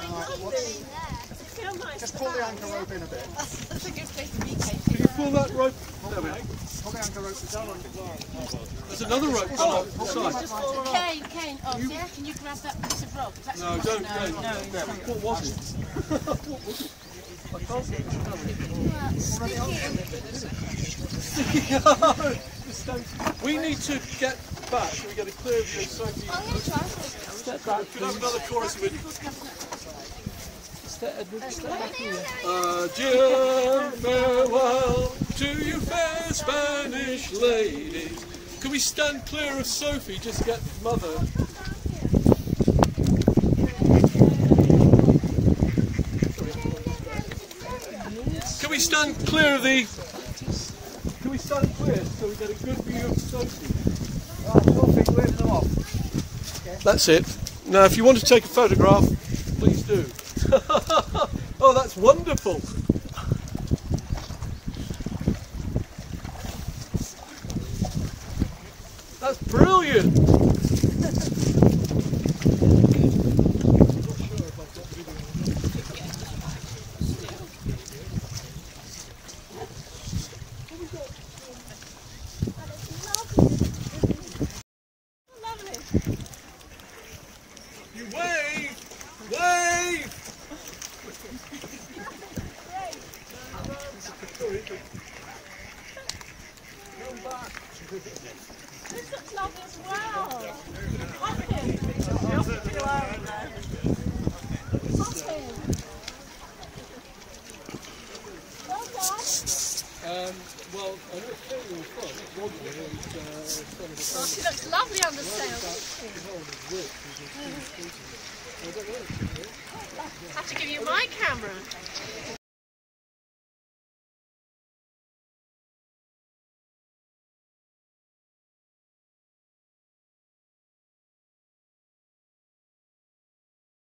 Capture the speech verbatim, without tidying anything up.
Just pull the anchor rope in a bit. Can you pull that rope? There we go. Pull the anchor rope down. There's another rope on the side. Kane, Kane, oh yeah, can you grab that piece of rope? That's No, don't, don't. no, no. What was it? What was it? I can't see it. We need to get back so we get a clear view of Sophie. I'm going to try to Step back. Could have another chorus with Adieu, farewell to you fair Spanish ladies. Can we stand clear of Sophie, just get mother? Can we stand clear of the... Can we stand clear so we get a good view of Sophie? That's it. Now if you want to take a photograph, please do. Oh, that's wonderful. That's brilliant. You wave! Wave! Come back. This looks lovely as well. Hopping. Hopping. Well done. Um, well, I know it's fairly in front. It's one way and uh, some of the Oh, she looks lovely on the sail. I have to give you my camera.